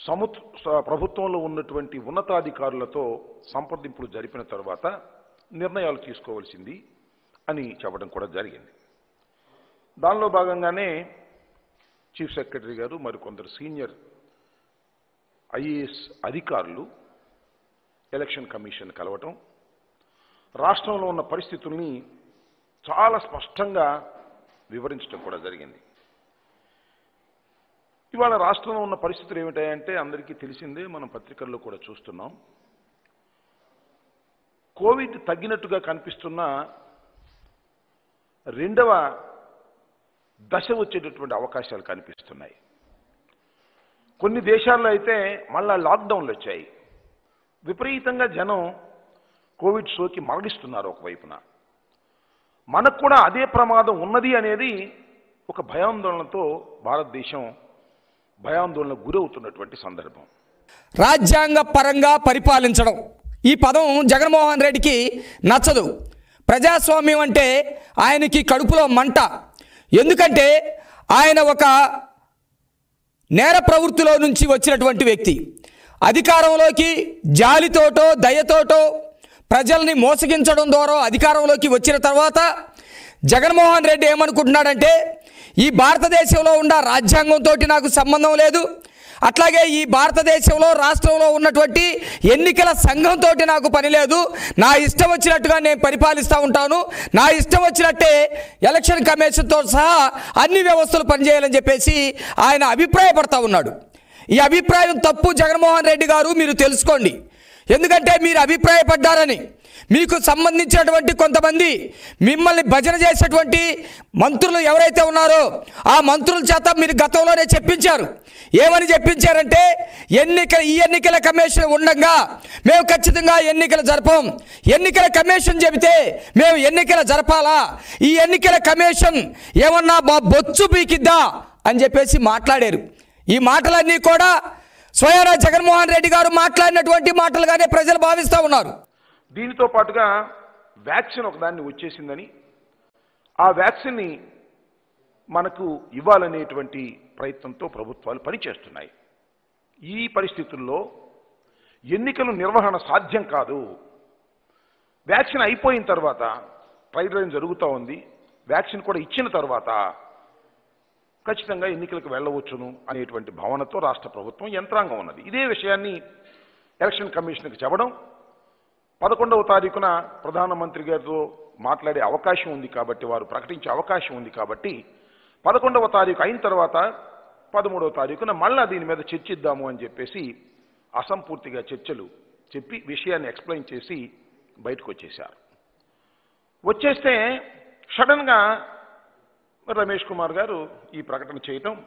ప్రభుత్వంలో ఉన్నటువంటి ఉన్నతాధికారులతో సంప్రదింపులు జరిపిన తర్వాత నిర్ణయాలు తీసుకోవాల్సింది అని చెప్పడం కూడా జరిగింది. దానిలో భాగంగానే చీఫ్ సెక్రటరీ గారు మరికొందరు సీనియర్ ఐఏఎస్ అధికారులు ఎలక్షన్ కమిషన్ కలవటం, రాష్ట్రంలో ఉన్న పరిస్థితుల్ని చాలా స్పష్టంగా వివరించడం కూడా జరిగింది. ఇవాళ రాష్ట్రంలో ఉన్న పరిస్థితులు ఏమిటాయంటే అందరికీ తెలిసిందే, మనం పత్రికల్లో కూడా చూస్తున్నాం. కోవిడ్ తగ్గినట్టుగా కనిపిస్తున్న రెండవ దశ వచ్చేటటువంటి అవకాశాలు కనిపిస్తున్నాయి. కొన్ని దేశాల్లో అయితే మళ్ళా లాక్డౌన్లు వచ్చాయి. విపరీతంగా జనం కోవిడ్ సోకి మరణిస్తున్నారు. ఒకవైపున మనకు కూడా అదే ప్రమాదం ఉన్నది అనేది ఒక భయాందోళనతో భారతదేశం భయాందోళనకు గురవుతున్నటువంటి సందర్భం. రాజ్యాంగ పరంగా పరిపాలించడం ఈ పదం జగన్మోహన్ రెడ్డికి నచ్చదు. ప్రజాస్వామ్యం అంటే ఆయనకి కడుపులో మంట. ఎందుకంటే ఆయన ఒక నేర ప్రవృత్తిలో నుంచి వచ్చినటువంటి వ్యక్తి. అధికారంలోకి జాలితోటో దయతోటో ప్రజల్ని మోసగించడం ద్వారా అధికారంలోకి వచ్చిన తర్వాత జగన్మోహన్ రెడ్డి ఏమనుకుంటున్నాడంటే ఈ భారతదేశంలో ఉన్న రాజ్యాంగంతో నాకు సంబంధం లేదు, అట్లాగే ఈ భారతదేశంలో రాష్ట్రంలో ఉన్నటువంటి ఎన్నికల సంఘంతో నాకు పని లేదు, నా ఇష్టం వచ్చినట్టుగా నేను పరిపాలిస్తూ ఉంటాను, నా ఇష్టం వచ్చినట్టే ఎలక్షన్ కమిషన్తో సహా అన్ని వ్యవస్థలు పనిచేయాలని చెప్పేసి ఆయన అభిప్రాయపడతా ఉన్నాడు. ఈ అభిప్రాయం తప్పు జగన్మోహన్ రెడ్డి గారు, మీరు తెలుసుకోండి. ఎందుకంటే మీరు అభిప్రాయపడ్డారని మీకు సంబంధించినటువంటి కొంతమంది మిమ్మల్ని భజన చేసేటువంటి మంత్రులు ఎవరైతే ఉన్నారో ఆ మంత్రుల చేత మీరు గతంలోనే చెప్పించారు. ఏమని చెప్పించారంటే ఈ ఎన్నికల కమిషన్ ఉండగా మేము ఖచ్చితంగా ఎన్నికలు జరపం, ఎన్నికల కమిషన్ చెబితే మేము ఎన్నికలు జరపాలా, ఈ ఎన్నికల కమిషన్ ఏమన్నా బొచ్చు పీకిద్దా అని చెప్పేసి మాట్లాడారు. ఈ మాటలన్నీ కూడా స్వయానా జగన్మోహన్ రెడ్డి గారు మాట్లాడినటువంటి మాటలుగానే ప్రజలు భావిస్తూ ఉన్నారు. దీనితో పాటుగా వ్యాక్సిన్ ఒకదాన్ని వచ్చేసిందని, ఆ వ్యాక్సిన్ని మనకు ఇవ్వాలనేటువంటి ప్రయత్నంతో ప్రభుత్వాలు పనిచేస్తున్నాయి. ఈ పరిస్థితుల్లో ఎన్నికల నిర్వహణ సాధ్యం కాదు. వ్యాక్సిన్ అయిపోయిన తర్వాత ట్రయల్ రన్ జరుగుతూ ఉంది, వ్యాక్సిన్ కూడా ఇచ్చిన తర్వాత ఖచ్చితంగా ఎన్నికలకు వెళ్ళవచ్చును అనేటువంటి భావనతో రాష్ట్ర ప్రభుత్వం యంత్రాంగం ఉన్నది. ఇదే విషయాన్ని ఎలక్షన్ కమిషన్కి చెప్పడం, 11వ తారీఖున ప్రధానమంత్రి గారితో మాట్లాడే అవకాశం ఉంది కాబట్టి, వారు ప్రకటించే అవకాశం ఉంది కాబట్టి 11వ తారీఖు అయిన తర్వాత 13వ తారీఖున మళ్ళా దీని మీద చర్చిద్దాము అని చెప్పేసి అసంపూర్తిగా చర్చలు చెప్పి విషయాన్ని ఎక్స్ప్లెయిన్ చేసి బయటకు వచ్చేశారు. వచ్చేస్తే సడన్గా రమేష్ కుమార్ గారు ఈ ప్రకటన చేయటం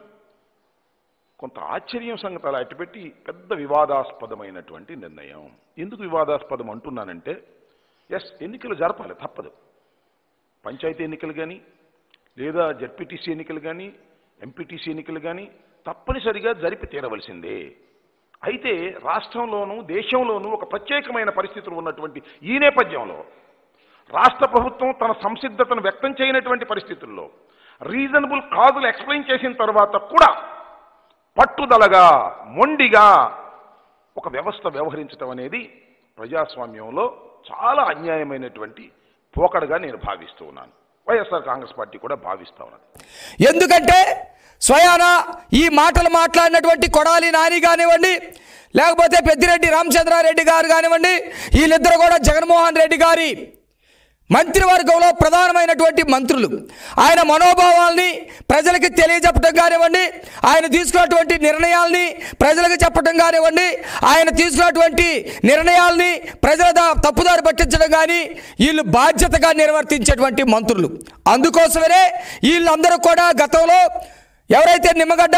కొంత ఆశ్చర్యం సంగతి అలా అట్టుపెట్టి పెద్ద వివాదాస్పదమైనటువంటి నిర్ణయం. ఎందుకు వివాదాస్పదం అంటున్నానంటే, ఎన్నికలు జరపాలి, తప్పదు. పంచాయతీ ఎన్నికలు కానీ లేదా జడ్పీటీసీ ఎన్నికలు కానీ ఎంపీటీసీ ఎన్నికలు కానీ తప్పనిసరిగా జరిపి తీరవలసిందే. అయితే రాష్ట్రంలోనూ దేశంలోనూ ఒక ప్రత్యేకమైన పరిస్థితులు ఉన్నటువంటి ఈ నేపథ్యంలో రాష్ట్ర ప్రభుత్వం తన సంసిద్ధతను వ్యక్తం చేయనటువంటి పరిస్థితుల్లో రీజనబుల్ కాజులు ఎక్స్ప్లెయిన్ చేసిన తర్వాత కూడా పట్టుదలగా మొండిగా ఒక వ్యవస్థ వ్యవహరించడం అనేది ప్రజాస్వామ్యంలో చాలా అన్యాయమైనటువంటి పోకడగా నేను భావిస్తూ ఉన్నాను. వైఎస్ఆర్ కాంగ్రెస్ పార్టీ కూడా భావిస్తూ ఉన్నది. ఎందుకంటే స్వయానా ఈ మాటలు మాట్లాడినటువంటి కొడాలి నాని కానివ్వండి, లేకపోతే పెద్దిరెడ్డి రామచంద్రారెడ్డి గారు కానివ్వండి, వీళ్ళిద్దరు కూడా జగన్మోహన్ రెడ్డి గారి మంత్రివర్గంలో ప్రధానమైనటువంటి మంత్రులు. ఆయన మనోభావాల్ని ప్రజలకి తెలియజెప్పడం కానివ్వండి, ఆయన తీసుకున్నటువంటి నిర్ణయాల్ని ప్రజలకు చెప్పడం కానివ్వండి, ఆయన తీసుకున్నటువంటి నిర్ణయాల్ని ప్రజల తప్పుదారి పట్టించడం కానీ వీళ్ళు బాధ్యతగా నిర్వర్తించేటువంటి మంత్రులు. అందుకోసమే వీళ్ళందరూ కూడా గతంలో ఎవరైతే నిమ్మగడ్డ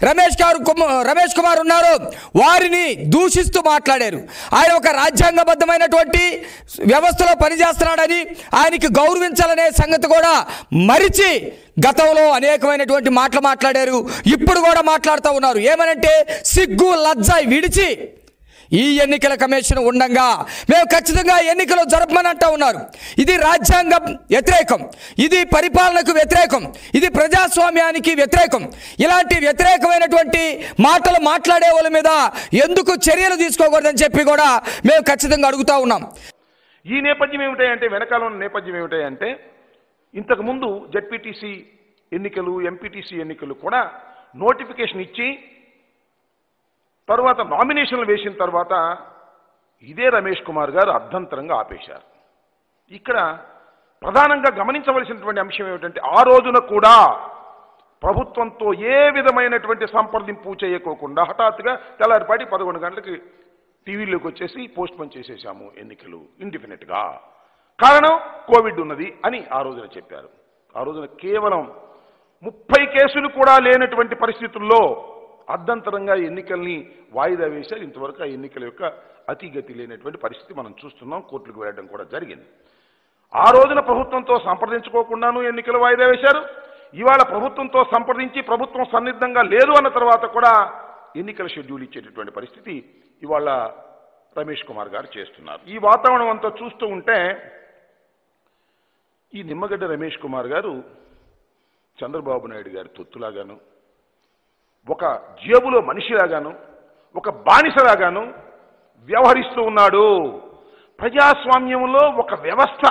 రమేష్ కుమార్ ఉన్నారో వారిని దూషిస్తూ మాట్లాడారు. ఆయన ఒక రాజ్యాంగబద్ధమైనటువంటి వ్యవస్థలో పనిచేస్తున్నాడని ఆయనకి గౌరవించాలనే సంగతి కూడా మరిచి గతంలో అనేకమైనటువంటి మాటలు మాట్లాడారు. ఇప్పుడు కూడా మాట్లాడుతూ ఉన్నారు. ఏమనంటే సిగ్గు లజ్జ విడిచి ఈ ఎన్నికల కమిషన్ ఉండగా మేము ఖచ్చితంగా ఎన్నికలు జరపమని అంటూ ఉన్నారు. ఇది రాజ్యాంగం వ్యతిరేకం, ఇది పరిపాలనకు వ్యతిరేకం, ఇది ప్రజాస్వామ్యానికి వ్యతిరేకం. ఇలాంటి వ్యతిరేకమైనటువంటి మాటలు మాట్లాడే వాళ్ళ మీద ఎందుకు చర్యలు తీసుకోకూడదని చెప్పి కూడా మేము ఖచ్చితంగా అడుగుతా ఉన్నాం. ఈ నేపథ్యం ఏమిటాయంటే, వెనకాల ఉన్న నేపథ్యం ఏమిటాయంటే, ఇంతకుముందు జెడ్పీటీసీ ఎన్నికలు, ఎంపీటీసీ ఎన్నికలు కూడా నోటిఫికేషన్ ఇచ్చి తర్వాత నామినేషన్లు వేసిన తర్వాత ఇదే రమేష్ కుమార్ గారు అర్ధంతరంగా ఆపేశారు. ఇక్కడ ప్రధానంగా గమనించవలసినటువంటి అంశం ఏమిటంటే, ఆ రోజున కూడా ప్రభుత్వంతో ఏ విధమైనటువంటి సంప్రదింపు చేయకోకుండా హఠాత్తుగా తెల్లారిపాటి 11 గంటలకి టీవీలోకి వచ్చేసి పోస్ట్ పోన్ చేసేసాము ఎన్నికలు ఇండిఫినిట్గా. కారణం కోవిడ్ ఉన్నది అని ఆ రోజున చెప్పారు. ఆ రోజున కేవలం 30 కేసులు కూడా లేనటువంటి పరిస్థితుల్లో అర్ధంతరంగా ఎన్నికల్ని వాయిదా వేశారు. ఇంతవరకు ఆ ఎన్నికల యొక్క అతిగతి లేనటువంటి పరిస్థితి మనం చూస్తున్నాం. కోర్టులకు వెళ్ళడం కూడా జరిగింది. ఆ రోజున ప్రభుత్వంతో సంప్రదించుకోకుండాను ఎన్నికలు వాయిదా వేశారు. ఇవాళ ప్రభుత్వంతో సంప్రదించి ప్రభుత్వం సన్నిద్ధంగా లేదు అన్న తర్వాత కూడా ఎన్నికల షెడ్యూల్ ఇచ్చేటటువంటి పరిస్థితి ఇవాళ రమేష్ కుమార్ గారు చేస్తున్నారు. ఈ వాతావరణం అంతా చూస్తూ ఉంటే ఈ నిమ్మగడ్డ రమేష్ కుమార్ గారు చంద్రబాబు నాయుడు గారి తొత్తులాగాను, ఒక జేబులో మనిషిలాగాను, ఒక బానిసలాగాను వ్యవహరిస్తూ ఉన్నాడు. ప్రజాస్వామ్యంలో ఒక వ్యవస్థ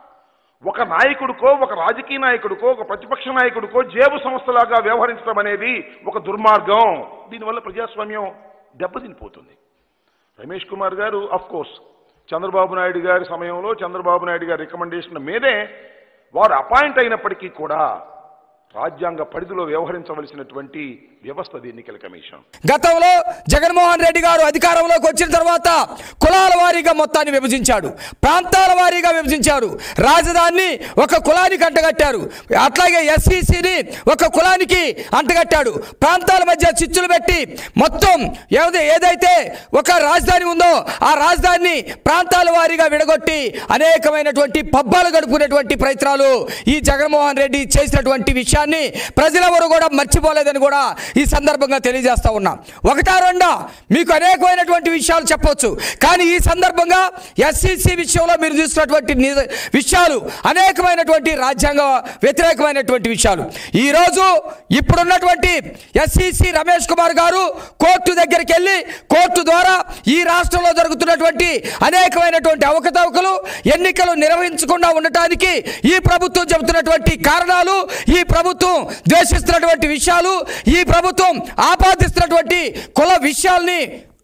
ఒక నాయకుడికో, ఒక రాజకీయ నాయకుడికో, ఒక ప్రతిపక్ష నాయకుడికో జేబు సంస్థలాగా వ్యవహరించడం అనేది ఒక దుర్మార్గం. దీనివల్ల ప్రజాస్వామ్యం దెబ్బతినిపోతుంది. రమేష్ కుమార్ గారు అఫ్కోర్స్ చంద్రబాబు నాయుడు గారి సమయంలో చంద్రబాబు నాయుడు గారి రికమెండేషన్ మీదే వారు అపాయింట్ అయినప్పటికీ కూడా రాజ్యాంగ పరిధిలో వ్యవహరించవలసినటువంటి వ్యవస్థ ఎన్నికల కమిషన్. గతంలో జగన్మోహన్ రెడ్డి గారు అధికారంలోకి వచ్చిన తర్వాత కులాల వారీగా మొత్తాన్ని విభజించాడు, ప్రాంతాల వారీగా విభజించారు. రాజధానిని ఒక కులానికి అంటగట్టారు, అట్లాగే ఎస్సీసీని ఒక కులానికి అంటగట్టాడు. ప్రాంతాల మధ్య చిచ్చులు పెట్టి మొత్తం ఏదైతే ఒక రాజధాని ఉందో ఆ రాజధానిని ప్రాంతాల వారీగా విడగొట్టి అనేకమైనటువంటి పబ్బాలు గడుపుకునేటువంటి ప్రయత్నాలు ఈ జగన్మోహన్ రెడ్డి చేసినటువంటి విషయాన్ని ప్రజలెవరూ కూడా మర్చిపోలేదని కూడా ఈ సందర్భంగా తెలియజేస్తా ఉన్నా. ఒకటా రెండా మీకు అనేకమైనటువంటి విషయాలు చెప్పవచ్చు, కానీ ఈ సందర్భంగా ఎస్సీసీ విషయంలో మీరు చూసినటువంటి విషయాలు అనేకమైనటువంటి రాజ్యాంగ వ్యతిరేకమైనటువంటి విషయాలు. ఈరోజు ఇప్పుడున్నటువంటి ఎస్సీసీ రమేష్ కుమార్ గారు కోర్టు దగ్గరికి వెళ్ళి కోర్టు ద్వారా ఈ రాష్ట్రంలో జరుగుతున్నటువంటి అనేకమైనటువంటి అవకతవకలు, ఎన్నికలు నిర్వహించకుండా ఉండటానికి ఈ ప్రభుత్వం చెబుతున్నటువంటి కారణాలు, ఈ ప్రభుత్వం ద్వేషిస్తున్నటువంటి విషయాలు, ఈ ప్రభుత్వం ఆపాదిస్తున్నటువంటి కుల విషయాల్ని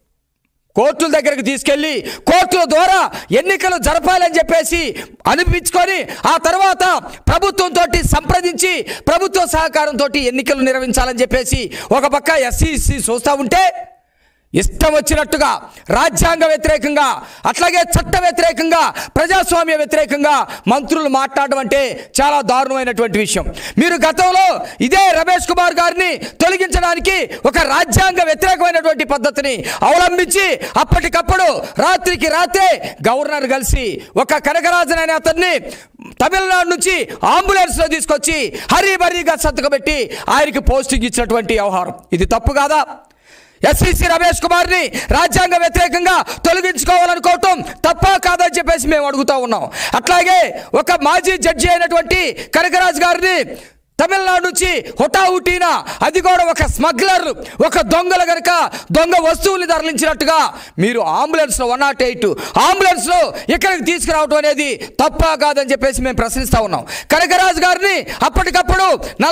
కోర్టుల దగ్గరికి తీసుకెళ్లి కోర్టుల ద్వారా ఎన్నికలు జరపాలని చెప్పేసి అనిపించుకొని ఆ తర్వాత ప్రభుత్వంతో సంప్రదించి ప్రభుత్వ సహకారంతో ఎన్నికలు నిర్వహించాలని చెప్పేసి ఒక పక్క ఎస్సీసీ చూస్తూ ఉంటే ఇష్టం వచ్చినట్టుగా రాజ్యాంగ వ్యతిరేకంగా, అట్లాగే చట్ట వ్యతిరేకంగా, ప్రజాస్వామ్య వ్యతిరేకంగా మంత్రులు మాట్లాడడం అంటే చాలా దారుణమైనటువంటి విషయం. మీరు గతంలో ఇదే రమేష్ కుమార్ గారిని తొలగించడానికి ఒక రాజ్యాంగ వ్యతిరేకమైనటువంటి పద్ధతిని అవలంబించి అప్పటికప్పుడు రాత్రికి రాత్రే గవర్నర్ కలిసి ఒక కనకరాజన్ అనే అతన్ని తమిళనాడు నుంచి అంబులెన్స్లో తీసుకొచ్చి హరీబరీగా సంతకం పెట్టి ఆయనకి పోస్టింగ్ ఇచ్చినటువంటి వ్యవహారం ఇది తప్పు కాదా? ఎస్సీసీ రమేష్ కుమార్ని రాజ్యాంగ వ్యతిరేకంగా తొలగించుకోవాలనుకోవటం తప్ప కాదని చెప్పేసి మేము అడుగుతా ఉన్నాం. అట్లాగే ఒక మాజీ జడ్జి అయినటువంటి కనకరాజు గారిని తమిళనాడు నుంచి హుటాహుటీనా, అది కూడా ఒక స్మగ్లర్, ఒక దొంగలు గనక దొంగ వస్తువులు తరలించినట్టుగా మీరు అంబులెన్స్లో 108 అంబులెన్స్లో ఇక్కడికి తీసుకురావడం అనేది తప్ప కాదని చెప్పేసి మేము ప్రశ్నిస్తా ఉన్నాం. కనకరాజు గారిని అప్పటికప్పుడు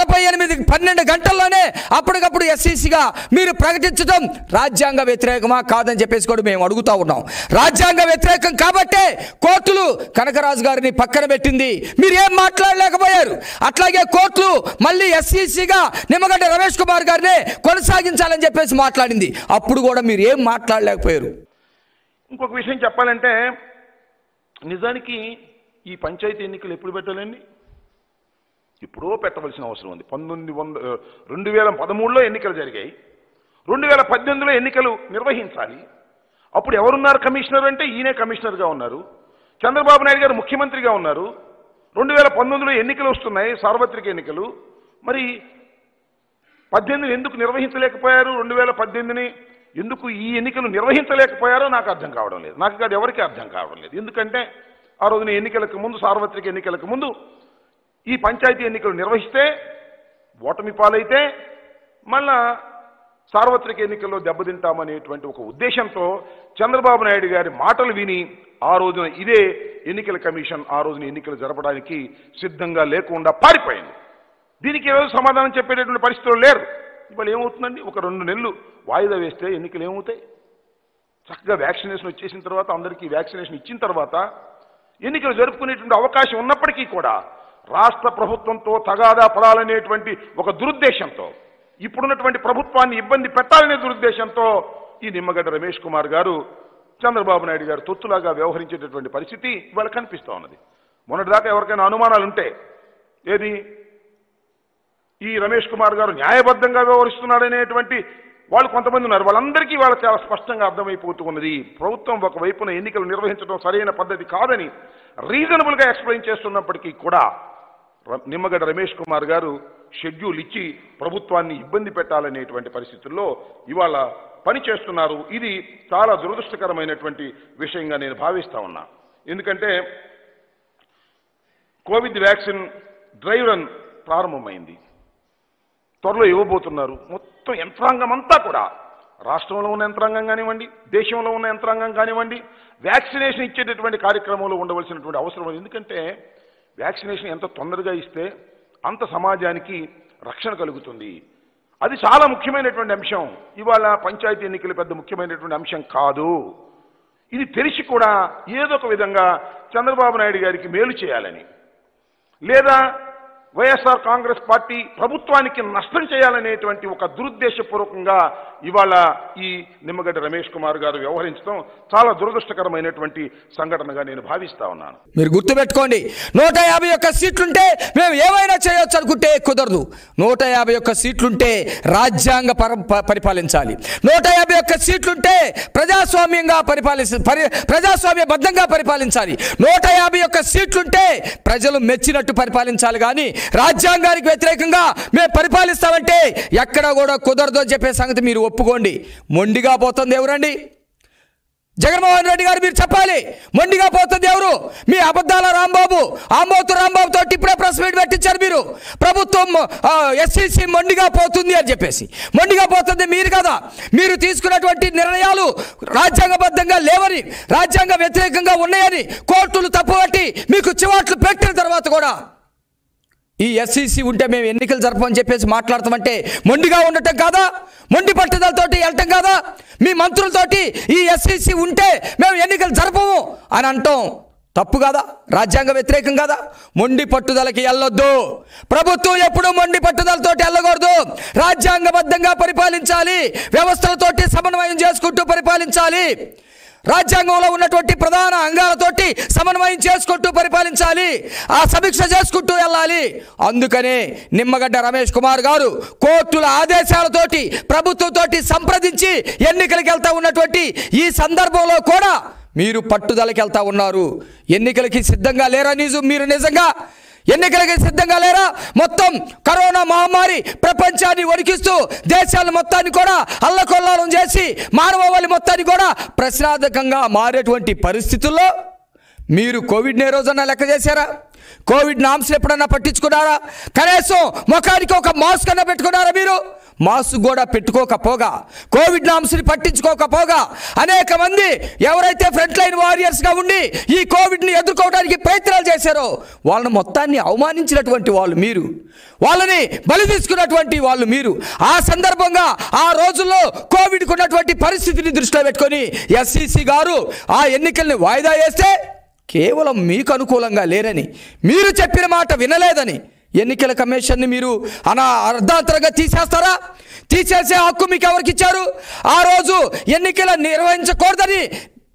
12 గంటల్లోనే అప్పటికప్పుడు ఎస్సీసీగా మీరు ప్రకటించడం రాజ్యాంగ వ్యతిరేకమా కాదని చెప్పేసి కూడా మేము అడుగుతా ఉన్నాం. రాజ్యాంగ వ్యతిరేకం కాబట్టే కోర్టులు కనకరాజు గారిని పక్కన పెట్టింది, మీరు ఏం మాట్లాడలేకపోయారు. అట్లాగే కోర్టులు మళ్ళీ ఎస్సీసీగా నిమ్మగడ్డ రమేష్ కుమార్ గారిని కొనసాగించాలని చెప్పేసి మాట్లాడింది, అప్పుడు కూడా మీరు ఏం మాట్లాడలేకపోయారు. ఇంకొక విషయం చెప్పాలంటే, నిజానికి ఈ పంచాయతీ ఎన్నికలు ఎప్పుడు పెట్టాలండి? ఇప్పుడో పెట్టవలసిన అవసరం ఉంది. 2013లో ఎన్నికలు జరిగాయి, 2018లో ఎన్నికలు నిర్వహించాలి. అప్పుడు ఎవరున్నారు కమిషనర్ అంటే ఈయనే కమిషనర్గా ఉన్నారు, చంద్రబాబు నాయుడు గారు ముఖ్యమంత్రిగా ఉన్నారు. 2019లో ఎన్నికలు వస్తున్నాయి, సార్వత్రిక ఎన్నికలు. మరి 18 ఎందుకు నిర్వహించలేకపోయారు? 2018ని ఎందుకు ఈ ఎన్నికలు నిర్వహించలేకపోయారో నాకు అర్థం కావడం లేదు. నాకు కాదు, ఎవరికి అర్థం కావడం లేదు. ఎందుకంటే ఆ రోజున ఎన్నికలకు ముందు, సార్వత్రిక ఎన్నికలకు ముందు ఈ పంచాయతీ ఎన్నికలు నిర్వహిస్తే ఓటమి పాలైతే మళ్ళా సార్వత్రిక ఎన్నికల్లో దెబ్బతింటామనేటువంటి ఒక ఉద్దేశంతో చంద్రబాబు నాయుడు గారి మాటలు విని ఆ రోజున ఇదే ఎన్నికల కమిషన్ ఆ రోజున ఎన్నికలు జరపడానికి సిద్ధంగా లేకుండా పారిపోయింది. దీనికి ఈరోజు సమాధానం చెప్పేటటువంటి పరిస్థితులు లేరు. ఇవాళ ఏమవుతుందండి, ఒక 2 నెలలు వాయిదా వేస్తే ఎన్నికలు ఏమవుతాయి? చక్కగా వ్యాక్సినేషన్ వచ్చేసిన తర్వాత, అందరికీ వ్యాక్సినేషన్ ఇచ్చిన తర్వాత ఎన్నికలు జరుపుకునేటువంటి అవకాశం ఉన్నప్పటికీ కూడా రాష్ట్ర ప్రభుత్వంతో తగాదా పడాలనేటువంటి ఒక దురుద్దేశంతో, ఇప్పుడున్నటువంటి ప్రభుత్వాన్ని ఇబ్బంది పెట్టాలనే దురుద్దేశంతో ఈ నిమ్మగడ్డ రమేష్ కుమార్ గారు చంద్రబాబు నాయుడు గారు తొత్తులాగా వ్యవహరించేటటువంటి పరిస్థితి ఇవాళ కనిపిస్తూ ఉన్నది. మొన్నటిదాకా ఎవరికైనా అనుమానాలు ఉంటే, ఏది ఈ రమేష్ కుమార్ గారు న్యాయబద్ధంగా వ్యవహరిస్తున్నాడనేటువంటి వాళ్ళు కొంతమంది ఉన్నారు. వాళ్ళందరికీ వాళ్ళ చాలా స్పష్టంగా అర్థమైపోతూ ఉన్నది. ప్రభుత్వం ఒకవైపున ఎన్నికలు నిర్వహించడం సరైన పద్ధతి కాదని రీజనబుల్గా ఎక్స్ప్లెయిన్ చేస్తున్నప్పటికీ కూడా నిమ్మగడ్డ రమేష్ కుమార్ గారు షెడ్యూల్ ఇచ్చి ప్రభుత్వాన్ని ఇబ్బంది పెట్టాలనేటువంటి పరిస్థితుల్లో ఇవాళ పనిచేస్తున్నారు. ఇది చాలా దురదృష్టకరమైనటువంటి విషయంగా నేను భావిస్తా ఉన్నా. ఎందుకంటే కోవిడ్ వ్యాక్సిన్ డ్రైవ్ రన్ ప్రారంభమైంది, త్వరలో ఇవ్వబోతున్నారు. మొత్తం యంత్రాంగం అంతా కూడా, రాష్ట్రంలో ఉన్న యంత్రాంగం కానివ్వండి, దేశంలో ఉన్న యంత్రాంగం కానివ్వండి, వ్యాక్సినేషన్ ఇచ్చేటటువంటి కార్యక్రమంలో ఉండవలసినటువంటి అవసరం. ఎందుకంటే వ్యాక్సినేషన్ ఎంత తొందరగా ఇస్తే అంత సమాజానికి రక్షణ కలుగుతుంది. అది చాలా ముఖ్యమైనటువంటి అంశం. ఇవాళ పంచాయతీ ఎన్నికలు పెద్ద ముఖ్యమైనటువంటి అంశం కాదు. ఇది తెలిసి కూడా ఏదో ఒక విధంగా చంద్రబాబు నాయుడు గారికి మేలు చేయాలని, లేదా వైఎస్ఆర్ కాంగ్రెస్ పార్టీ ప్రభుత్వానికి నష్టం చేయాలనేటువంటి ఒక దురుద్దేశపూర్వకంగా ఇవాళ ఈ నిమ్మగడ్డ రమేష్ కుమార్ గారు వ్యవహరించడం చాలా దురదృష్టకరమైనటువంటి సంఘటనగా నేను భావిస్తా ఉన్నాను. మీరు గుర్తుపెట్టుకోండి, 151 సీట్లుంటే మేము ఏమైనా చేయొచ్చు అనుకుంటే కుదరదు. 151 సీట్లుంటే రాజ్యాంగ పరిపాలించాలి. 151 సీట్లుంటే ప్రజాస్వామ్యంగా ప్రజాస్వామ్యబద్ధంగా పరిపాలించాలి. 151 సీట్లుంటే ప్రజలు మెచ్చినట్టు పరిపాలించాలి. కానీ రాజ్యాంగానికి వ్యతిరేకంగా మేము పరిపాలిస్తామంటే ఎక్కడ కూడా కుదరదు అని చెప్పే సంగతి మీరు ఒప్పుకోండి. మొండిగా పోతుంది ఎవరండి? జగన్మోహన్ రెడ్డి గారు మీరు చెప్పాలి. మొండిగా పోతుంది ఎవరు? మీ అబద్ధాల రాంబాబు, ఆంబోతు రాంబాబుతో ఇప్పుడే ప్రెస్ మీట్ పెట్టించారు మీరు. ప్రభుత్వం ఎస్సీసీ మొండిగా పోతుంది అని చెప్పేసి. మొండిగా పోతుంది మీరు కదా. మీరు తీసుకున్నటువంటి నిర్ణయాలు రాజ్యాంగబద్ధంగా లేవని, రాజ్యాంగ వ్యతిరేకంగా ఉన్నాయని కోర్టులు తప్పుపట్టి మీకు చివాట్లు పెట్టిన తర్వాత కూడా ఈ ఎస్సీసీ ఉంటే మేము ఎన్నికలు జరపమని చెప్పేసి మాట్లాడతామంటే మొండిగా ఉండటం కాదా? మొండి పట్టుదలతోటి వెళ్ళటం కాదా? మీ మంత్రులతోటి ఈ ఎస్సీసీ ఉంటే మేము ఎన్నికలు జరపము అని అంటాం తప్పు కాదా? రాజ్యాంగ వ్యతిరేకం కాదా? మొండి పట్టుదలకి వెళ్ళొద్దు. ప్రభుత్వం ఎప్పుడూ మొండి పట్టుదలతోటి వెళ్ళకూడదు. రాజ్యాంగబద్ధంగా పరిపాలించాలి. వ్యవస్థలతోటి సమన్వయం చేసుకుంటూ పరిపాలించాలి. రాజ్యాంగంలో ఉన్నటువంటి ప్రధాన అంగాలతోటి సమన్వయం చేసుకుంటూ పరిపాలించాలి. ఆ సమీక్ష చేసుకుంటూ వెళ్ళాలి. అందుకనే నిమ్మగడ్డ రమేష్ కుమార్ గారు కోర్టుల ఆదేశాలతోటి ప్రభుత్వంతోటి సంప్రదించి ఎన్నికలకు వెళ్తా ఉన్నటువంటి ఈ సందర్భంలో కూడా మీరు పట్టుదలకి వెళ్తా ఉన్నారు. ఎన్నికలకి సిద్ధంగా లేరా? మీరు నిజంగా ఎన్నికలకి సిద్ధంగా లేరా? మొత్తం కరోనా మహమ్మారి ప్రపంచాన్ని వణికిస్తూ దేశాలను మొత్తాన్ని కూడా అల్లకొల్లాలం చేసి మానవాళి మొత్తాన్ని కూడా ప్రశ్నార్థకంగా మారేటువంటి పరిస్థితుల్లో మీరు కోవిడ్ని ఏ రోజన్నా లెక్క చేశారా? కోవిడ్ నామ్స్ ఎప్పుడన్నా పట్టించుకున్నారా? కనీసం ముఖానికి ఒక మాస్క్ అన్నా పెట్టుకున్నారా? మీరు మాస్క్ కూడా పెట్టుకోకపోగా, కోవిడ్ నామ్స్ని పట్టించుకోకపోగా అనేక మంది ఎవరైతే ఫ్రంట్ లైన్ వారియర్స్గా ఉండి ఈ కోవిడ్ని ఎదుర్కోవడానికి ప్రయత్నాలు చేశారో వాళ్ళని మొత్తాన్ని అవమానించినటువంటి వాళ్ళు మీరు, వాళ్ళని బలి తీసుకున్నటువంటి వాళ్ళు మీరు. ఆ సందర్భంగా ఆ రోజుల్లో కోవిడ్కు ఉన్నటువంటి పరిస్థితిని దృష్టిలో పెట్టుకొని ఎస్సీసీ గారు ఆ ఎన్నికల్ని వాయిదా వేస్తే కేవలం మీకు అనుకూలంగా లేరని, మీరు చెప్పిన మాట వినలేదని ఎన్నికల కమిషన్ని మీరు అర్ధాంతరంగా తీసేస్తారా? తీసేసే హక్కు మీకు ఎవరికి ఇచ్చారు? ఆ రోజు ఎన్నికలు నిర్వహించకూడదని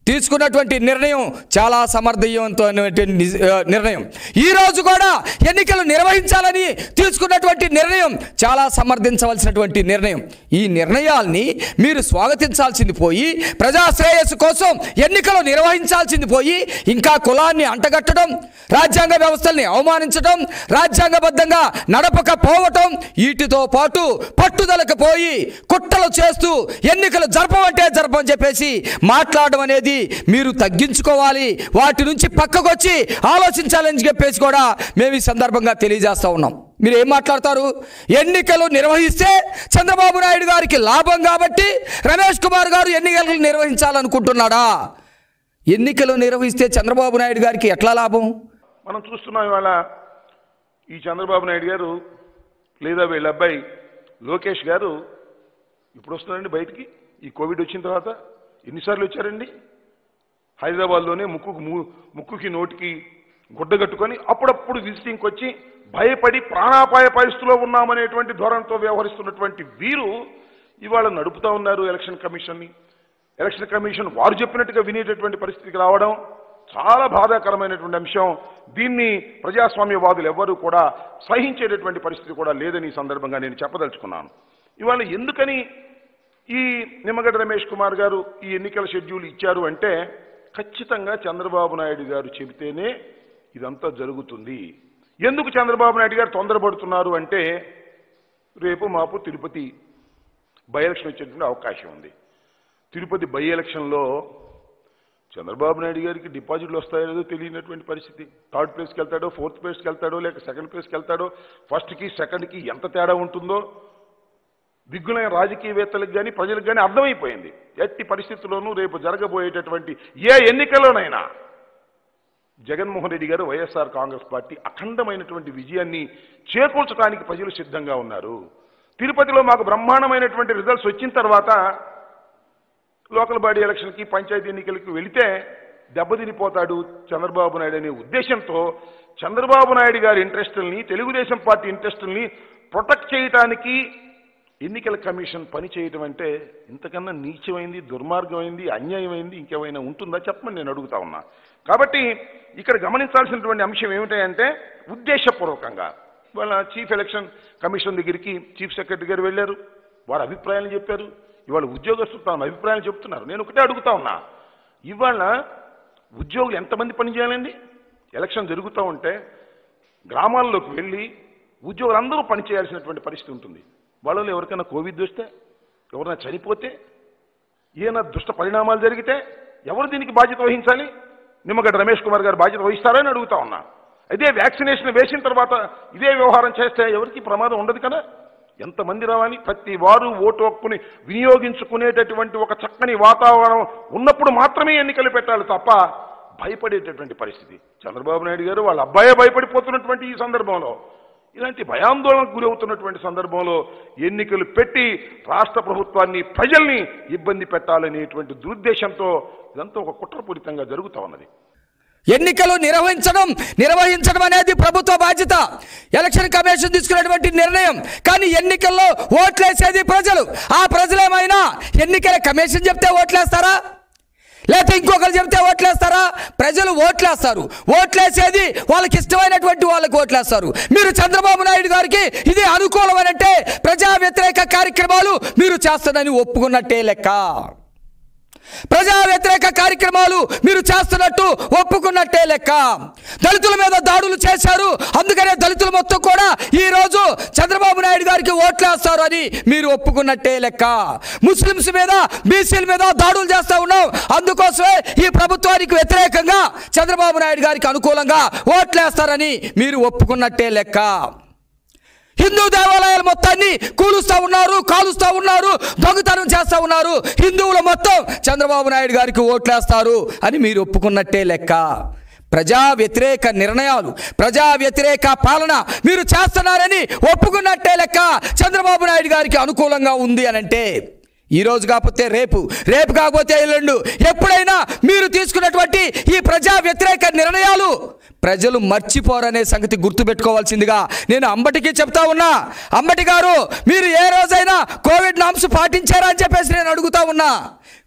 తీసుకున్నటువంటి నిర్ణయం చాలా సమర్థవంతమైనటువంటి నిర్ణయం. ఈరోజు కూడా ఎన్నికలు నిర్వహించాలని తీసుకున్నటువంటి నిర్ణయం చాలా సమర్థించవలసినటువంటి నిర్ణయం. ఈ నిర్ణయాల్ని మీరు స్వాగతించాల్సింది పోయి, ప్రజాశ్రేయస్సు కోసం ఎన్నికలు నిర్వహించాల్సింది పోయి, ఇంకా కులాన్ని అంటగట్టడం, రాజ్యాంగ వ్యవస్థల్ని అవమానించడం, రాజ్యాంగబద్ధంగా నడపకపోవటం, వీటితో పాటు పట్టుదలకు పోయి కుట్రలు చేస్తూ ఎన్నికలు జరపమంటే జరపని చెప్పేసి మాట్లాడడం అనేది మీరు తగ్గించుకోవాలి. వాటి నుంచి పక్కకు వచ్చి ఆలోచించాలని చెప్పేసి కూడా మేము ఈ సందర్భంగా తెలియజేస్తా ఉన్నాం. మీరు ఏం మాట్లాడతారు? ఎన్నికలు నిర్వహిస్తే చంద్రబాబు నాయుడు గారికి లాభం కాబట్టి రమేష్ కుమార్ గారు ఎన్నికలు నిర్వహించాలనుకుంటున్నాడా? ఎన్నికలు నిర్వహిస్తే చంద్రబాబు నాయుడు గారికి ఎట్లా లాభం? మనం చూస్తున్నాం ఇవాళ ఈ చంద్రబాబు నాయుడు గారు లేదా వీళ్ళ అబ్బాయి లోకేష్ గారు ఇప్పుడు వస్తున్నారండి బయటికి. ఈ కోవిడ్ వచ్చిన తర్వాత ఎన్నిసార్లు వచ్చారండి? హైదరాబాద్లోనే ముక్కుకి నోటికి గుడ్డ కట్టుకొని అప్పుడప్పుడు విజిటింగ్కి వచ్చి భయపడి ప్రాణాపాయ పరిస్థితిలో ఉన్నామనేటువంటి ధోరణితో వ్యవహరిస్తున్నటువంటి వీరు ఇవాళ నడుపుతూ ఉన్నారు ఎలక్షన్ కమిషన్ని. ఎలక్షన్ కమిషన్ వారు చెప్పినట్టుగా వినేటటువంటి పరిస్థితికి రావడం చాలా బాధాకరమైనటువంటి అంశం. దీన్ని ప్రజాస్వామ్యవాదులు ఎవ్వరూ కూడా సహించేటటువంటి పరిస్థితి కూడా లేదని ఈ సందర్భంగా నేను చెప్పదలుచుకున్నాను. ఇవాళ ఎందుకని ఈ నిమ్మగడ్డ రమేష్ కుమార్ గారు ఈ ఎన్నికల షెడ్యూల్ ఇచ్చారు అంటే, ఖచ్చితంగా చంద్రబాబు నాయుడు గారు చెబితేనే ఇదంతా జరుగుతుంది. ఎందుకు చంద్రబాబు నాయుడు గారు తొందరపడుతున్నారు అంటే, రేపు మాపు తిరుపతి బై ఎలక్షన్ వచ్చేటువంటి అవకాశం ఉంది. తిరుపతి బై ఎలక్షన్లో చంద్రబాబు నాయుడు గారికి డిపాజిట్లు వస్తాయో లేదో తెలియనటువంటి పరిస్థితి. థర్డ్ ప్లేస్కి వెళ్తాడో, ఫోర్త్ ప్లేస్కి వెళ్తాడో, లేక సెకండ్ ప్లేస్కి వెళ్తాడో, ఫస్ట్కి సెకండ్కి ఎంత తేడా ఉంటుందో దిగ్గులైన రాజకీయవేత్తలకు కానీ ప్రజలకు కానీ అర్థమైపోయింది. ఎట్టి పరిస్థితుల్లోనూ రేపు జరగబోయేటటువంటి ఏ ఎన్నికల్లోనైనా జగన్మోహన్ రెడ్డి గారు, వైఎస్ఆర్ కాంగ్రెస్ పార్టీ అఖండమైనటువంటి విజయాన్ని చేకూర్చడానికి ప్రజలు సిద్ధంగా ఉన్నారు. తిరుపతిలో మాకు బ్రహ్మాండమైనటువంటి రిజల్ట్స్ వచ్చిన తర్వాత లోకల్ బాడీ ఎలక్షన్కి, పంచాయతీ ఎన్నికలకి వెళితే దెబ్బతినిపోతాడు చంద్రబాబు నాయుడు అనే ఉద్దేశంతో చంద్రబాబు నాయుడు గారి ఇంట్రెస్టుల్ని, తెలుగుదేశం పార్టీ ఇంట్రెస్టుల్ని ప్రొటెక్ట్ చేయడానికి ఎన్నికల కమిషన్ పని చేయడం అంటే ఇంతకన్నా నీచమైంది, దుర్మార్గమైంది, అన్యాయమైంది ఇంకేమైనా ఉంటుందా చెప్పమని నేను అడుగుతా ఉన్నా. కాబట్టి ఇక్కడ గమనించాల్సినటువంటి అంశం ఏమిటంటే, ఉద్దేశపూర్వకంగా వాళ్ళ చీఫ్ ఎలక్షన్ కమిషన్ దగ్గరికి చీఫ్ సెక్రటరీ గారు వెళ్ళారు, వారి అభిప్రాయాలు చెప్పారు. ఇవాళ ఉద్యోగస్తులు తమ అభిప్రాయాలు చెప్తున్నారు. నేను ఒకటే అడుగుతా ఉన్నా, ఇవాళ ఉద్యోగులు ఎంతమంది పనిచేయాలండి? ఎలక్షన్ జరుగుతూ ఉంటే గ్రామాల్లోకి వెళ్ళి ఉద్యోగులందరూ పనిచేయాల్సినటువంటి పరిస్థితి ఉంటుంది. వాళ్ళలో ఎవరికైనా కోవిడ్ వస్తే, ఎవరైనా చనిపోతే, ఏమైనా దుష్ట పరిణామాలు జరిగితే ఎవరు దీనికి బాధ్యత వహించాలి? నిమ్మగడ్డ రమేష్ కుమార్ గారు బాధ్యత వహిస్తారని అడుగుతా ఉన్నా. అదే వ్యాక్సినేషన్ వేసిన తర్వాత ఇదే వ్యవహారం చేస్తే ఎవరికి ప్రమాదం ఉండదు కదా. ఎంతమంది రావాలి? ప్రతి వారు ఓటు హక్కుని వినియోగించుకునేటటువంటి ఒక చక్కని వాతావరణం ఉన్నప్పుడు మాత్రమే ఎన్నికలు పెట్టాలి తప్ప భయపడేటటువంటి పరిస్థితి. చంద్రబాబు నాయుడు గారు వాళ్ళ అబ్బాయే భయపడిపోతున్నటువంటి ఈ సందర్భంలో, ఇలాంటి భయాందోళనకు గురవుతున్నటువంటి సందర్భంలో ఎన్నికలు పెట్టి రాష్ట్ర ప్రభుత్వాన్ని, ప్రజల్ని ఇబ్బంది పెట్టాలనేటువంటి దురుద్దేశంతో ఇదంతా ఒక కుట్రపూరితంగా జరుగుతూ ఉన్నది. ఎన్నికలు నిర్వహించడం అనేది ప్రభుత్వ బాధ్యత, ఎలక్షన్ కమిషన్ తీసుకున్నటువంటి నిర్ణయం. కానీ ఎన్నికల్లో ఓట్లేసేది ప్రజలు. ఆ ప్రజలేమైనా ఎన్నికల కమిషన్ చెప్తే ఓట్లేస్తారా, లేకపోతే ఇంకొకరు చెప్తే ఓట్లేస్తారా? ప్రజలు ఓట్లేస్తారు. ఓట్లేసేది వాళ్ళకి ఇష్టమైనటువంటి వాళ్ళకి ఓట్లేస్తారు. మీరు చంద్రబాబు నాయుడు గారికి ఇది అనుకూలమనంటే ప్రజా వ్యతిరేక కార్యక్రమాలు మీరు చేస్తారని ఒప్పుకున్నట్టే లెక్క. ప్రజా వ్యతిరేక కార్యక్రమాలు మీరు చేస్తున్నట్టు ఒప్పుకున్నట్టే లెక్క. దళితుల మీద దాడులు చేశారు, అందుకనే దళితులు మొత్తం కూడా ఈ రోజు చంద్రబాబు నాయుడు గారికి ఓట్లేస్తారు అని మీరు ఒప్పుకున్నట్టే లెక్క. ముస్లింస్ మీద, బీసీల మీద దాడులు చేస్తా ఉన్నాం, అందుకోసమే ఈ ప్రభుత్వానికి వ్యతిరేకంగా చంద్రబాబు నాయుడు గారికి అనుకూలంగా ఓట్లేస్తారని మీరు ఒప్పుకున్నట్టే లెక్క. హిందూ దేవాలయాలు మొత్తాన్ని కూలుస్తూ ఉన్నారు, కాలుస్తూ ఉన్నారు, దొంగతనం చేస్తూ ఉన్నారు, హిందువులు మొత్తం చంద్రబాబు నాయుడు గారికి ఓట్లేస్తారు అని మీరు ఒప్పుకున్నట్టే లెక్క. ప్రజా వ్యతిరేక నిర్ణయాలు, ప్రజా వ్యతిరేక పాలన మీరు చేస్తున్నారని ఒప్పుకున్నట్టే లెక్క. చంద్రబాబు నాయుడు గారికి అనుకూలంగా ఉంది అని అంటే ఈ రోజు కాకపోతే రేపు, రేపు కాకపోతే ఎల్లుండు, ఎప్పుడైనా మీరు తీసుకున్నటువంటి ఈ ప్రజా వ్యతిరేక నిర్ణయాలు ప్రజలు మర్చిపోరనే సంగతి గుర్తుపెట్టుకోవాల్సిందిగా నేను అంబటికి చెప్తా ఉన్నా. అంబటి గారు, మీరు ఏ రోజైనా కోవిడ్ నామ్స్ పాటించారా అని చెప్పేసి నేను అడుగుతా ఉన్నా.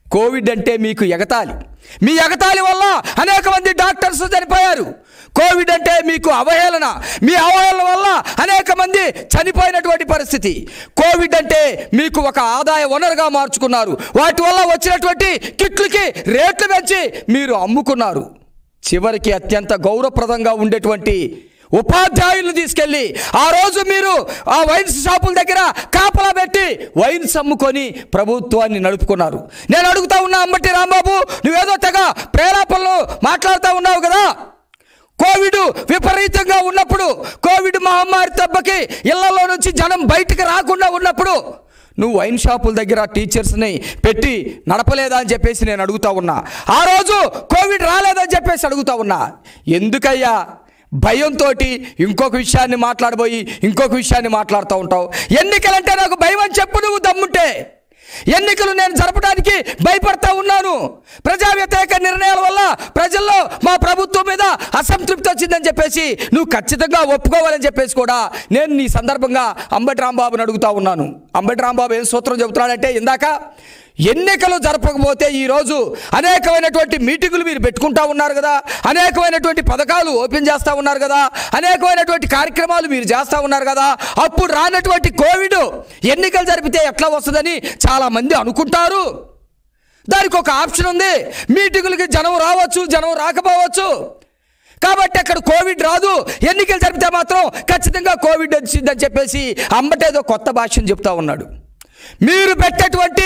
కోవిడ్ అంటే మీకు ఎగతాళి. మీ ఎగతాళి వల్ల అనేక మంది డాక్టర్స్ చనిపోయారు. కోవిడ్ అంటే మీకు అవహేళన. మీ అవహేళన వల్ల అనేక మంది చనిపోయినటువంటి పరిస్థితి. కోవిడ్ అంటే మీకు ఒక ఆదాయ వనరుగా మార్చుకున్నారు. వాటి వల్ల వచ్చినటువంటి కిట్లకి రేట్లు పెంచి మీరు అమ్ముకున్నారు. చివరికి అత్యంత గౌరవప్రదంగా ఉండేటువంటి ఉపాధ్యాయులను తీసుకెళ్ళి ఆ రోజు మీరు ఆ వైన్స్ షాపుల దగ్గర కాపలా పెట్టి వైన్స్ అమ్ముకొని ప్రభుత్వాన్ని నడుపుకున్నారు. నేను అడుగుతా ఉన్నా, అంబటి రాంబాబు, నువ్వేదో తెగ ప్రేరేపణలు మాట్లాడుతూ ఉన్నావు కదా. కోవిడ్ విపరీతంగా ఉన్నప్పుడు, కోవిడ్ మహమ్మారి దెబ్బకి ఇళ్లలో నుంచి జనం బయటికి రాకుండా ఉన్నప్పుడు నువ్వు వైన్ షాపుల దగ్గర టీచర్స్ని పెట్టి నడపలేదా అని చెప్పేసి నేను అడుగుతా ఉన్నా. ఆ రోజు కోవిడ్ రాలేదని చెప్పేసి అడుగుతా ఉన్నా. ఎందుకయ్యా భయంతో ఇంకొక విషయాన్ని మాట్లాడబోయి ఇంకొక విషయాన్ని మాట్లాడుతూ ఉంటావు? ఎన్నికలంటే నాకు భయం అని చెప్పు నువ్వు దమ్ముంటే. ఎన్నికలు నేను జరపడానికి భయపడతా ఉన్నాను. ప్రజా వ్యతిరేక నిర్ణయాల వల్ల ప్రజల్లో మా ప్రభుత్వం మీద అసంతృప్తి వచ్చిందని చెప్పేసి నువ్వు ఖచ్చితంగా ఒప్పుకోవాలని చెప్పేసి కూడా నేను నీ సందర్భంగా అంబటి రాంబాబుని అడుగుతా ఉన్నాను. అంబటి రాంబాబు ఏం సూత్రం చెబుతున్నాడంటే, ఇందాక ఎన్నికలు జరపకపోతే ఈరోజు అనేకమైనటువంటి మీటింగులు మీరు పెట్టుకుంటా ఉన్నారు కదా, అనేకమైనటువంటి పథకాలు ఓపెన్ చేస్తూ ఉన్నారు కదా, అనేకమైనటువంటి కార్యక్రమాలు మీరు చేస్తూ ఉన్నారు కదా, అప్పుడు రానటువంటి కోవిడ్ ఎన్నికలు జరిపితే ఎట్లా వస్తుందని చాలామంది అనుకుంటారు. దానికి ఒక ఆప్షన్ ఉంది. మీటింగులకి జనం రావచ్చు, జనం రాకపోవచ్చు. కాబట్టి అక్కడ కోవిడ్ రాదు, ఎన్నికలు జరిపితే మాత్రం ఖచ్చితంగా కోవిడ్ వచ్చిందని చెప్పేసి అంబటేదో కొత్త భాషను చెప్తా ఉన్నాడు. మీరు పెట్టేటువంటి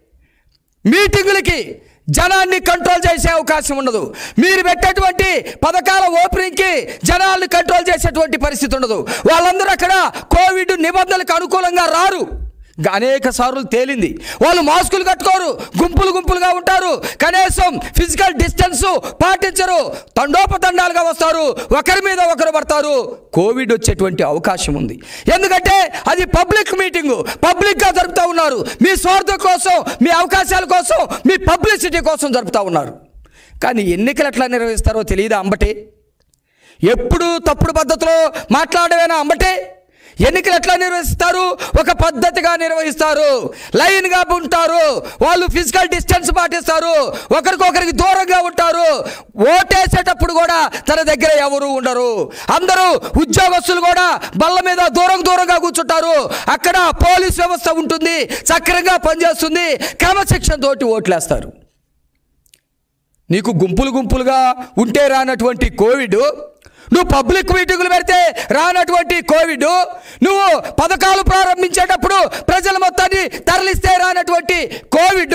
మీటింగులకి జనాన్ని కంట్రోల్ చేసే అవకాశం ఉండదు. మీరు పెట్టేటువంటి పథకాల ఓపెనింగ్కి జనాన్ని కంట్రోల్ చేసేటువంటి పరిస్థితి ఉండదు. వాళ్ళందరూ అక్కడ కోవిడ్ నిబంధనలకు అనుకూలంగా రారు. అనేక సార్లు తేలింది. వాళ్ళు మాస్కులు కట్టుకోరు, గుంపులు గుంపులుగా ఉంటారు, కనీసం ఫిజికల్ డిస్టెన్స్ పాటించరు, తండోపతండాలుగా వస్తారు, ఒకరి మీద ఒకరు పడతారు. కోవిడ్ వచ్చేటువంటి అవకాశం ఉంది. ఎందుకంటే అది పబ్లిక్ మీటింగు, పబ్లిక్గా జరుపుతూ ఉన్నారు. మీ స్వార్థం కోసం, మీ అవకాశాల కోసం, మీ పబ్లిసిటీ కోసం జరుపుతూ ఉన్నారు. కానీ ఎన్నికలు ఎట్లా నిర్వహిస్తారో తెలియదా అంబటి? ఎప్పుడు తప్పుడు పద్ధతిలో మాట్లాడవేనా అంబటి? ఎన్నికలు ఎట్లా నిర్వహిస్తారు? ఒక పద్ధతిగా నిర్వహిస్తారు, లైన్గా ఉంటారు, వాళ్ళు ఫిజికల్ డిస్టెన్స్ పాటిస్తారు, ఒకరికొకరికి దూరంగా ఉంటారు. ఓటేసేటప్పుడు కూడా తన దగ్గర ఎవరు ఉండరు. అందరూ ఉద్యోగస్తులు కూడా బల్ల మీద దూరంగా కూర్చుంటారు. అక్కడ పోలీస్ వ్యవస్థ ఉంటుంది, చక్కగా పనిచేస్తుంది, క్రమశిక్షణ తోటి ఓట్లేస్తారు. నీకు గుంపులుగా ఉంటే రానటువంటి కోవిడ్, నువ్వు పబ్లిక్ మీటింగులు పెడితే రానటువంటి కోవిడ్, నువ్వు పథకాలు ప్రారంభించేటప్పుడు ప్రజల మొత్తాన్ని తరలిస్తే రానటువంటి కోవిడ్,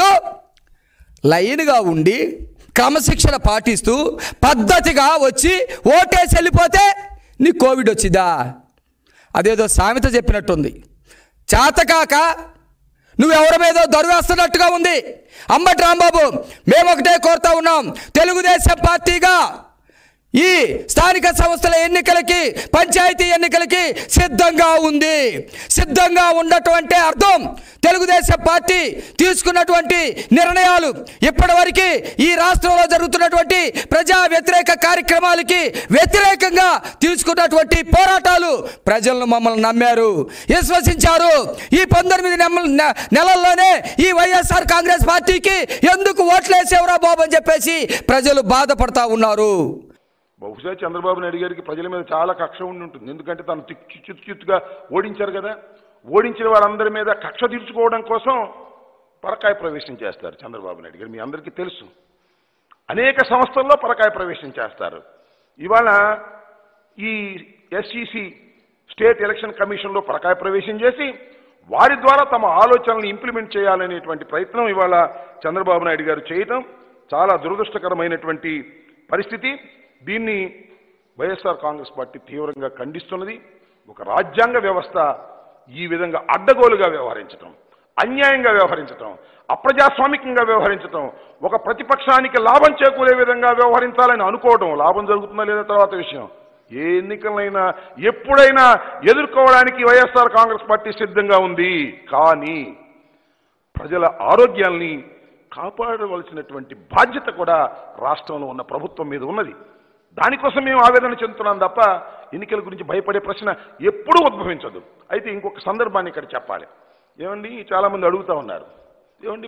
లైన్గా ఉండి క్రమశిక్షణ పాటిస్తూ పద్ధతిగా వచ్చి ఓటేసి వెళ్ళిపోతే నీ కోవిడ్ వచ్చిందా? అదేదో సామెత చెప్పినట్టుంది. చేతకాక నువ్వెవరి మీద దొరివేస్తున్నట్టుగా ఉంది. అంబటి రాంబాబు, మేము ఒకటే కోరుతా ఉన్నాం, తెలుగుదేశం పార్టీగా ఈ స్థానిక సంస్థల ఎన్నికలకి, పంచాయతీ ఎన్నికలకి సిద్ధంగా ఉంది. సిద్ధంగా ఉండటం అర్థం తెలుగుదేశం పార్టీ తీసుకున్నటువంటి నిర్ణయాలు, ఇప్పటివరకు ఈ రాష్ట్రంలో జరుగుతున్నటువంటి ప్రజా వ్యతిరేక కార్యక్రమాలకి వ్యతిరేకంగా తీసుకున్నటువంటి పోరాటాలు ప్రజలను మమ్మల్ని నమ్మారు, విశ్వసించారు. ఈ 19 నెలల్లోనే ఈ వైఎస్ఆర్ కాంగ్రెస్ పార్టీకి ఎందుకు ఓట్లేసేవరా బాబు అని చెప్పేసి ప్రజలు బాధపడతా ఉన్నారు. బహుశా చంద్రబాబు నాయుడు గారికి ప్రజల మీద చాలా కక్ష ఉండి ఉంటుంది. ఎందుకంటే తను చిత్తుగా ఓడించారు కదా. ఓడించిన వారందరి మీద కక్ష తీర్చుకోవడం కోసం పరకాయ ప్రవేశం చేస్తారు చంద్రబాబు నాయుడు గారు. మీ అందరికీ తెలుసు, అనేక సంస్థల్లో పరకాయ ప్రవేశం చేస్తారు. ఇవాళ ఈ ఎస్ఈసి స్టేట్ ఎలక్షన్ కమిషన్లో పరకాయ ప్రవేశం చేసి వారి ద్వారా తమ ఆలోచనలను ఇంప్లిమెంట్ చేయాలనేటువంటి ప్రయత్నం ఇవాళ చంద్రబాబు నాయుడు గారు చేయటం చాలా దురదృష్టకరమైనటువంటి పరిస్థితి. దీన్ని వైఎస్ఆర్ కాంగ్రెస్ పార్టీ తీవ్రంగా ఖండిస్తున్నది. ఒక రాజ్యాంగ వ్యవస్థ ఈ విధంగా అడ్డగోలుగా వ్యవహరించడం, అన్యాయంగా వ్యవహరించడం, అప్రజాస్వామికంగా వ్యవహరించడం, ఒక ప్రతిపక్షానికి లాభం చేకూరే విధంగా వ్యవహరించాలని అనుకోవడం, లాభం జరుగుతుందా లేదా తర్వాత విషయం, ఏ ఎన్నికలైనా ఎప్పుడైనా ఎదుర్కోవడానికి వైఎస్ఆర్ కాంగ్రెస్ పార్టీ సిద్ధంగా ఉంది. కానీ ప్రజల ఆరోగ్యాల్ని కాపాడవలసినటువంటి బాధ్యత కూడా రాష్ట్రంలో ఉన్న ప్రభుత్వం మీద ఉన్నది. దానికోసం మేము ఆవేదన చెందుతున్నాం తప్ప ఎన్నికల గురించి భయపడే ప్రశ్న ఎప్పుడూ ఉద్భవించదు. అయితే ఇంకొక సందర్భాన్ని ఇక్కడ చెప్పాలి. ఏమండి, చాలామంది అడుగుతూ ఉన్నారు, ఏమండి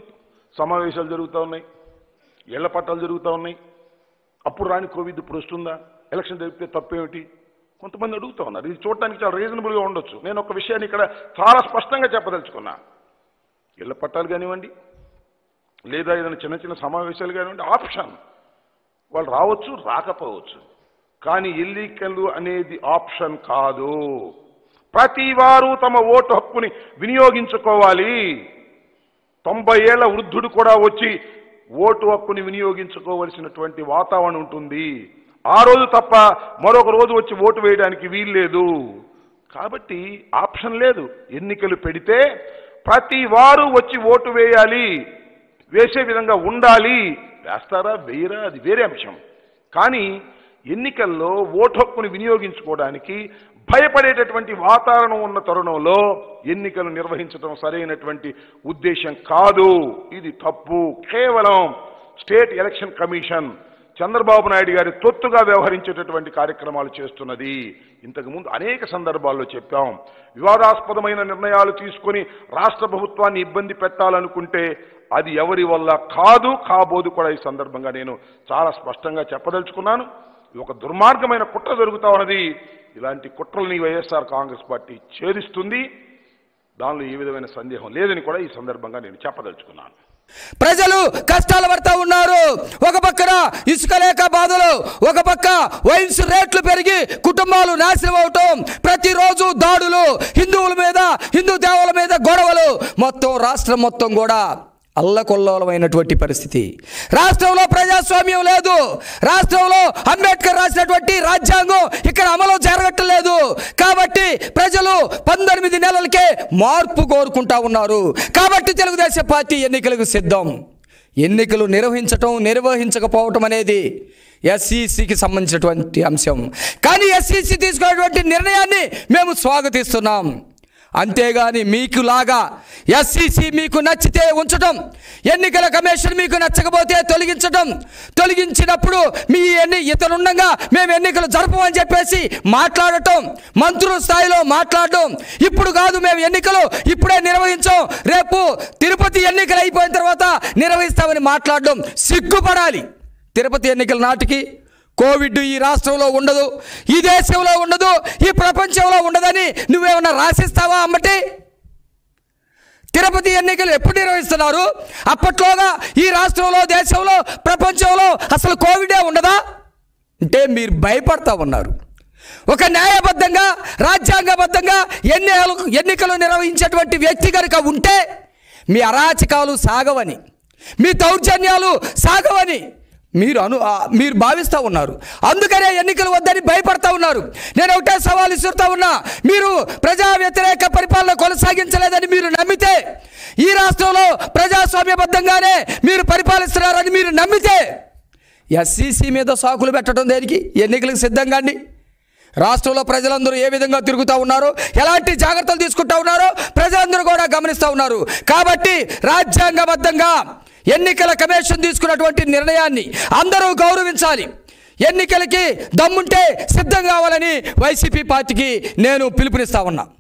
సమావేశాలు జరుగుతూ ఉన్నాయి, ఇళ్ల పట్టాలు జరుగుతూ ఉన్నాయి. అప్పుడు రాని కోవిడ్ ఇప్పుడు వస్తుందా? ఎలక్షన్ జరిగితే తప్పేమిటి? కొంతమంది అడుగుతూ ఉన్నారు. ఇది చూడటానికి చాలా రీజనబుల్గా ఉండొచ్చు. నేను ఒక విషయాన్ని ఇక్కడ చాలా స్పష్టంగా చెప్పదలుచుకున్నా. ఇళ్ల పట్టాలు కానివ్వండి, లేదా ఏదైనా చిన్న చిన్న సమావేశాలు కానివ్వండి, ఆప్షన్. వాళ్ళు రావచ్చు, రాకపోవచ్చు. కానీ ఎన్నికలు అనేది ఆప్షన్ కాదు. ప్రతి వారు తమ ఓటు హక్కుని వినియోగించుకోవాలి. 90 ఏళ్ల వృద్ధుడు కూడా వచ్చి ఓటు హక్కుని వినియోగించుకోవలసినటువంటి వాతావరణం ఉంటుంది. ఆ రోజు తప్ప మరొక రోజు వచ్చి ఓటు వేయడానికి వీల్లేదు. కాబట్టి ఆప్షన్ లేదు. ఎన్నికలు పెడితే ప్రతి వారు వచ్చి ఓటు వేయాలి, వేసే విధంగా ఉండాలి. వేస్తారా వేయరా అది వేరే అంశం. కానీ ఎన్నికల్లో ఓటు హక్కుని వినియోగించుకోవడానికి భయపడేటటువంటి వాతావరణం ఉన్న తరుణంలో ఎన్నికలు నిర్వహించడం సరైనటువంటి ఉద్దేశం కాదు. ఇది తప్పు. కేవలం state election commission Chandrababu Naidu గారి తొత్తుగా వ్యవహరించేటటువంటి కార్యక్రమాలు చేస్తున్నది. ఇంతకుముందు అనేక సందర్భాల్లో చెప్పాం. వివాదాస్పదమైన నిర్ణయాలు తీసుకొని రాష్ట్ర ప్రభుత్వాన్ని ఇబ్బంది పెట్టాలనుకుంటే అది ఎవరి వల్ల కాదు, కాబోదు కూడా. ఈ సందర్భంగా నేను చాలా స్పష్టంగా చెప్పదలుచుకున్నాను. ఇది ఒక దుర్మార్గమైన కుట్ర జరుగుతా ఉన్నది. ఇలాంటి కుట్రల్ని వైఎస్ఆర్ కాంగ్రెస్ పార్టీ ఛేదిస్తుంది. దానిలో ఏ విధమైన సందేహం లేదని కూడా ఈ సందర్భంగా నేను చెప్పదలుచుకున్నాను. ప్రజలు కష్టాలు పడతా ఉన్నారు. ఒక పక్కన ఇసుక లేక బాధలు, ఒక పక్క వైన్స్ రేట్లు పెరిగి కుటుంబాలు నాశనం అవటం, ప్రతిరోజు దాడులు, హిందువుల మీద, హిందూ దేవుల మీద గొడవలు, మొత్తం రాష్ట్రం మొత్తం కూడా అల్లకొల్లోలమైనటువంటి పరిస్థితి. రాష్ట్రంలో ప్రజాస్వామ్యం లేదు. రాష్ట్రంలో అంబేద్కర్ రాసినటువంటి రాజ్యాంగం ఇక్కడ అమలు జరగట్లేదు. కాబట్టి ప్రజలు 18 నెలలకే మార్పు కోరుకుంటా ఉన్నారు. కాబట్టి తెలుగుదేశం పార్టీ ఎన్నికలకు సిద్ధం. ఎన్నికలు నిర్వహించకపోవటం అనేది ఎస్ఈసికి సంబంధించినటువంటి అంశం. కానీ ఎస్ఈసి తీసుకున్నటువంటి నిర్ణయాన్ని మేము స్వాగతిస్తున్నాం. అంతేగాని మీకులాగా ఎస్ఈసి మీకు నచ్చితే ఉంచటం, ఎన్నికల కమిషన్ మీకు నచ్చకపోతే తొలగించినప్పుడు మీ ఇతరుండగా మేము ఎన్నికలు జరపమని చెప్పేసి మాట్లాడటం, మంత్రుల స్థాయిలో మాట్లాడటం, ఇప్పుడు కాదు మేము ఎన్నికలు ఇప్పుడే నిర్వహించాం, రేపు తిరుపతి ఎన్నికలు అయిపోయిన తర్వాత నిర్వహిస్తామని మాట్లాడడం సిగ్గుపడాలి. తిరుపతి ఎన్నికల నాటికి కోవిడ్ ఈ రాష్ట్రంలో ఉండదు, ఈ దేశంలో ఉండదు, ఈ ప్రపంచంలో ఉండదని నువ్వేమన్నా రాసిస్తావా? అమ్మటి తిరుపతి ఎన్నికలు ఎప్పుడు నిర్వహిస్తున్నారు? అప్పట్లోగా ఈ రాష్ట్రంలో, దేశంలో, ప్రపంచంలో అసలు కోవిడే ఉండదా అంటే మీరు భయపడతా ఉన్నారు. ఒక న్యాయబద్ధంగా, రాజ్యాంగబద్ధంగా ఎన్నికలు నిర్వహించేటువంటి వ్యక్తి కనుక ఉంటే మీ అరాచకాలు సాగవని, మీ దౌర్జన్యాలు సాగవని మీరు భావిస్తూ ఉన్నారు. అందుకనే ఎన్నికలు వద్దని భయపడతా ఉన్నారు. నేను ఒకటే సవాల్ ఇస్తుతా ఉన్నా. మీరు ప్రజా వ్యతిరేక పరిపాలన కొనసాగించలేదని మీరు నమ్మితే, ఈ రాష్ట్రంలో ప్రజాస్వామ్యబద్ధంగానే మీరు పరిపాలిస్తున్నారని మీరు నమ్మితే, ఎస్ఈసి మీద సాకులు పెట్టడం దేనికి? ఎన్నికలకు సిద్ధంగా అండి. రాష్ట్రంలో ప్రజలందరూ ఏ విధంగా తిరుగుతూ ఉన్నారో, ఎలాంటి జాగ్రత్తలు తీసుకుంటా ఉన్నారో ప్రజలందరూ కూడా గమనిస్తూ ఉన్నారు. కాబట్టి రాజ్యాంగబద్ధంగా ఎన్నికల కమిషన్ తీసుకున్నటువంటి నిర్ణయాన్ని అందరూ గౌరవించాలి. ఎన్నికలకి దమ్ముంటే సిద్ధం కావాలని వైసీపీ పార్టీకి నేను పిలుపునిస్తా ఉన్నా.